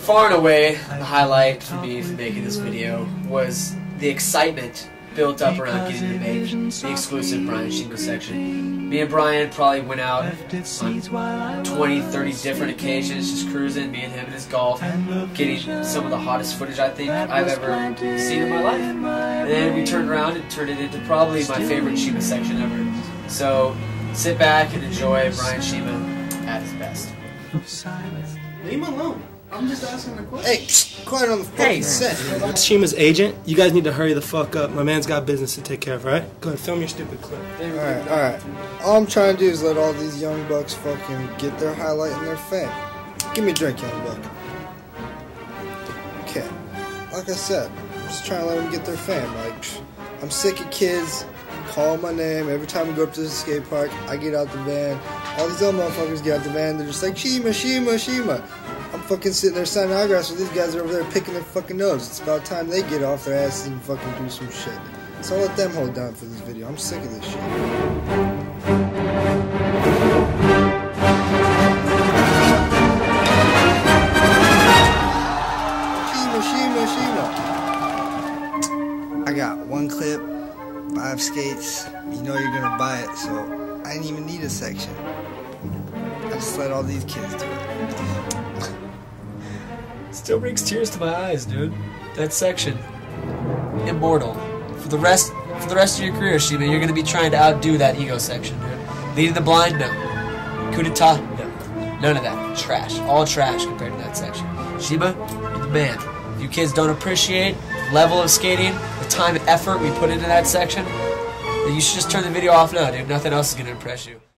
far and away, the highlight for me for making this video was the excitement built up around getting to make the exclusive Brian Shima section. Me and Brian probably went out on 20, 30 different occasions, just cruising, me and him in his Golf, getting some of the hottest footage I think I've ever seen in my life. And then we turned around and turned it into probably my favorite Shima section ever. So sit back and enjoy Brian Shima at his best. Leave him alone. I'm just asking a question. Hey, quiet on the fucking set. I'm Shima's agent. You guys need to hurry the fuck up. My man's got business to take care of, right? Go ahead, film your stupid clip. Alright. All I'm trying to do is let all these young bucks fucking get their highlight and their fame. Give me a drink, young buck. Okay. Like I said, I'm just trying to let them get their fame. Like, I'm sick of kids calling my name. Every time we go up to the skate park, I get out the van. All these other motherfuckers get out the van. They're just like, Shima, Shima, Shima. I'm fucking sitting there signing autographs with these guys are over there picking their fucking nose. It's about time they get off their asses and fucking do some shit. So I'll let them hold down for this video. I'm sick of this shit. Shima, Shima, Shima. I got one clip, 5 skates. You know you're gonna buy it, so I didn't even need a section. I just let all these kids do it. Still brings tears to my eyes, dude. That section, immortal. For the rest of your career, Shima, you're gonna be trying to outdo that ego section, dude. Leading the blind, no. Coup d'etat, no. None of that. Trash. All trash compared to that section. Shima, you're the man. If you kids don't appreciate the level of skating, the time and effort we put into that section, then you should just turn the video off now, dude. Nothing else is gonna impress you.